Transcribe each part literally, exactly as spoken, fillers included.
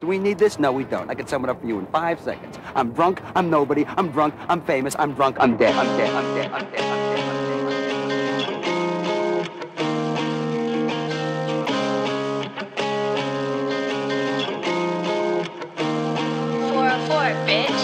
Do we need this? No, we don't. I can sum it up for you in five seconds. I'm drunk, I'm nobody, I'm drunk, I'm famous, I'm drunk, I'm dead, I'm dead, I'm dead, I'm dead, I'm dead, I'm dead. four oh four, bitch.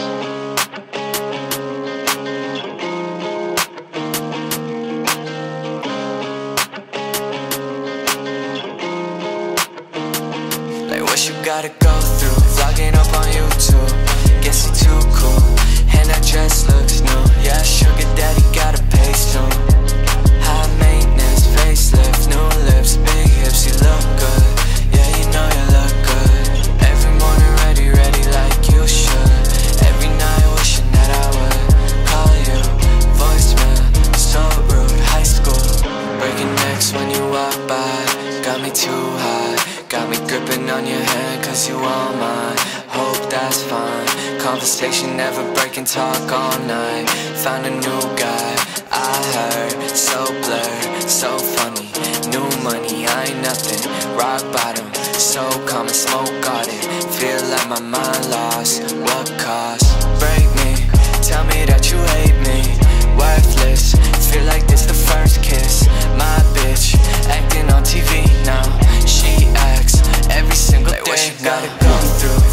What you gotta go through, vlogging up on YouTube. Guess you too cool, and that dress looks new. Yeah, sugar daddy got a pace too. High maintenance, facelift, new lips, big hips, you look good. Yeah, you know you look good. Every morning ready, ready like you should. Every night wishing that I would call you. Voicemail, so rude, high school. Breaking necks when you walk by, got me too high. Got me gripping on your hand cause you all mine. Hope that's fine. Conversation never breaking, talk all night. Found a new guy, I heard. So blurred, so funny. New money, I ain't nothing. Rock bottom, so calm and smoke got it. Feel like my mind lost. What cost? Break me, tell me that you hate me. Worthless, feel like this the first kiss. My bitch, acting on T V now. She acts every single day. What you gotta go through,